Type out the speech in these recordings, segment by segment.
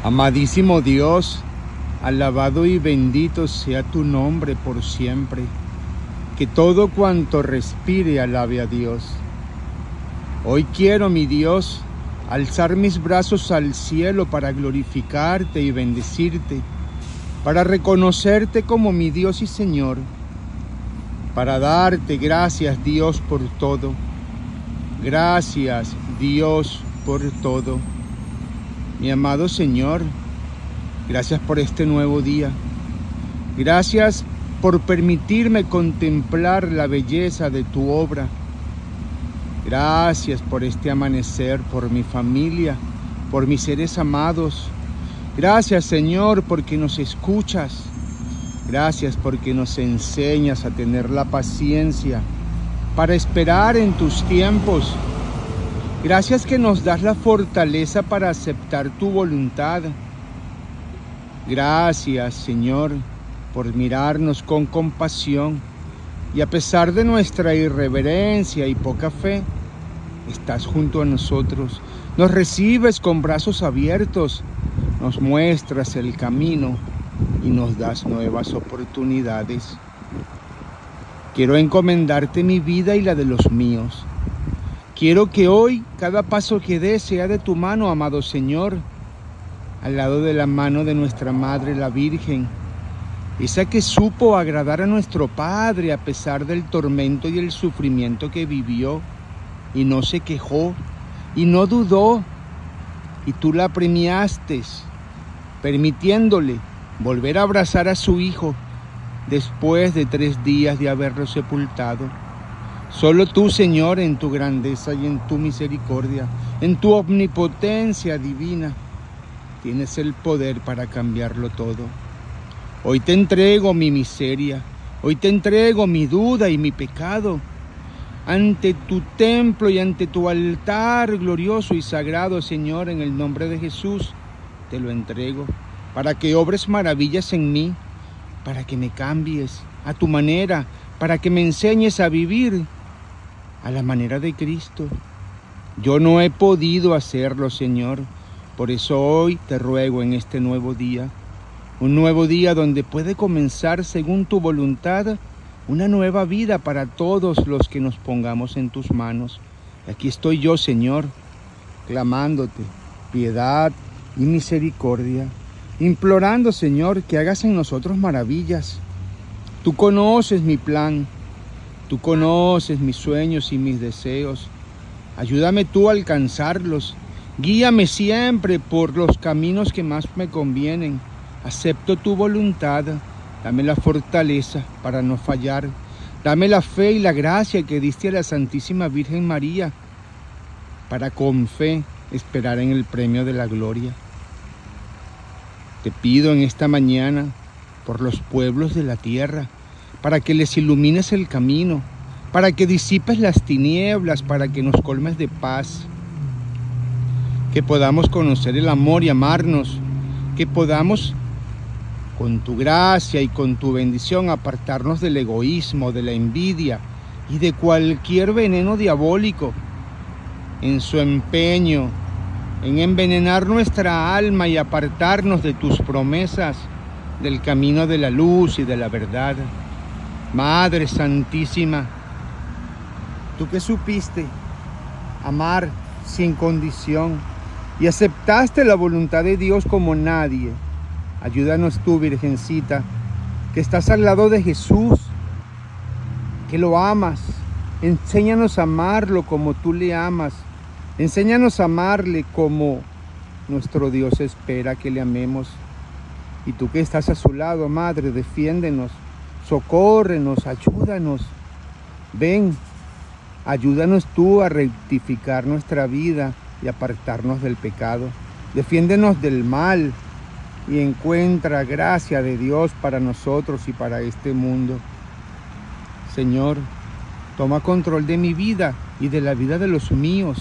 Amadísimo Dios, alabado y bendito sea tu nombre por siempre. Que todo cuanto respire alabe a Dios. Hoy quiero, mi Dios, alzar mis brazos al cielo para glorificarte y bendecirte, para reconocerte como mi Dios y Señor, para darte gracias, Dios, por todo. Gracias, Dios, por todo. Mi amado Señor, gracias por este nuevo día. Gracias por permitirme contemplar la belleza de tu obra. Gracias por este amanecer, por mi familia, por mis seres amados. Gracias, Señor, porque nos escuchas. Gracias porque nos enseñas a tener la paciencia para esperar en tus tiempos. Gracias que nos das la fortaleza para aceptar tu voluntad. Gracias, Señor, por mirarnos con compasión y a pesar de nuestra irreverencia y poca fe, estás junto a nosotros. Nos recibes con brazos abiertos, nos muestras el camino y nos das nuevas oportunidades. Quiero encomendarte mi vida y la de los míos. Quiero que hoy cada paso que dé sea de tu mano, amado Señor, al lado de la mano de nuestra Madre, la Virgen, esa que supo agradar a nuestro Padre a pesar del tormento y el sufrimiento que vivió, y no se quejó, y no dudó, y tú la premiaste, permitiéndole volver a abrazar a su Hijo después de 3 días de haberlo sepultado. Solo tú, Señor, en tu grandeza y en tu misericordia, en tu omnipotencia divina, tienes el poder para cambiarlo todo. Hoy te entrego mi miseria, hoy te entrego mi duda y mi pecado. Ante tu templo y ante tu altar glorioso y sagrado, Señor, en el nombre de Jesús, te lo entrego, para que obres maravillas en mí, para que me cambies a tu manera, para que me enseñes a vivir a la manera de Cristo. Yo no he podido hacerlo, Señor, por eso hoy te ruego en este nuevo día, un nuevo día donde puede comenzar según tu voluntad una nueva vida para todos los que nos pongamos en tus manos. Aquí estoy yo, Señor, clamándote piedad y misericordia, implorando, Señor, que hagas en nosotros maravillas. Tú conoces mi plan, tú conoces mis sueños y mis deseos. Ayúdame tú a alcanzarlos. Guíame siempre por los caminos que más me convienen. Acepto tu voluntad. Dame la fortaleza para no fallar. Dame la fe y la gracia que diste a la Santísima Virgen María para con fe esperar en el premio de la gloria. Te pido en esta mañana por los pueblos de la tierra, para que les ilumines el camino, para que disipes las tinieblas, para que nos colmes de paz, que podamos conocer el amor y amarnos, que podamos, con tu gracia y con tu bendición, apartarnos del egoísmo, de la envidia y de cualquier veneno diabólico en su empeño en envenenar nuestra alma y apartarnos de tus promesas, del camino de la luz y de la verdad. Madre Santísima, tú que supiste amar sin condición y aceptaste la voluntad de Dios como nadie, ayúdanos tú, Virgencita, que estás al lado de Jesús, que lo amas. Enséñanos a amarlo como tú le amas. Enséñanos a amarle como nuestro Dios espera que le amemos. Y tú que estás a su lado, Madre, defiéndenos, socórrenos, ayúdanos. Ven, ayúdanos tú a rectificar nuestra vida y apartarnos del pecado. Defiéndenos del mal y encuentra gracia de Dios para nosotros y para este mundo. Señor, toma control de mi vida y de la vida de los míos.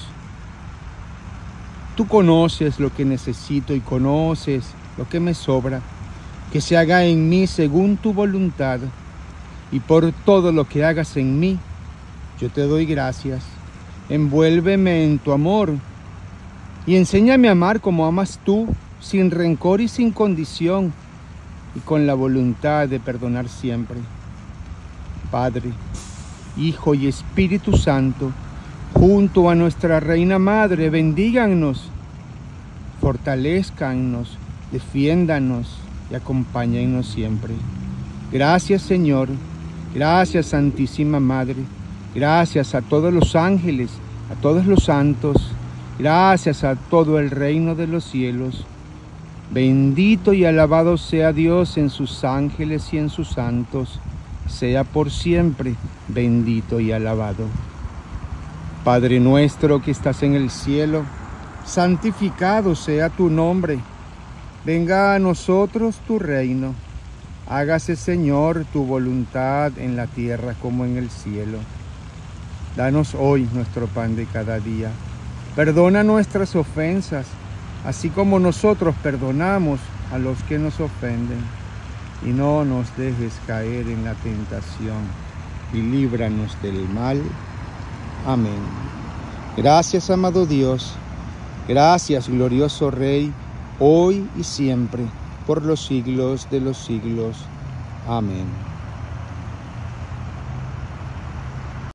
Tú conoces lo que necesito y conoces lo que me sobra. Que se haga en mí según tu voluntad. Y por todo lo que hagas en mí, yo te doy gracias. Envuélveme en tu amor y enséñame a amar como amas tú, sin rencor y sin condición, y con la voluntad de perdonar siempre. Padre, Hijo y Espíritu Santo, junto a nuestra Reina Madre, bendíganos, fortalezcanos, defiéndanos y acompáñennos siempre. Gracias, Señor. Gracias, Santísima Madre. Gracias a todos los ángeles, a todos los santos. Gracias a todo el reino de los cielos. Bendito y alabado sea Dios en sus ángeles y en sus santos. Sea por siempre bendito y alabado. Padre nuestro que estás en el cielo, santificado sea tu nombre. Venga a nosotros tu reino. Hágase, Señor, tu voluntad en la tierra como en el cielo. Danos hoy nuestro pan de cada día. Perdona nuestras ofensas, así como nosotros perdonamos a los que nos ofenden. Y no nos dejes caer en la tentación, y líbranos del mal. Amén. Gracias, amado Dios. Gracias, glorioso Rey, hoy y siempre, por los siglos de los siglos. Amén.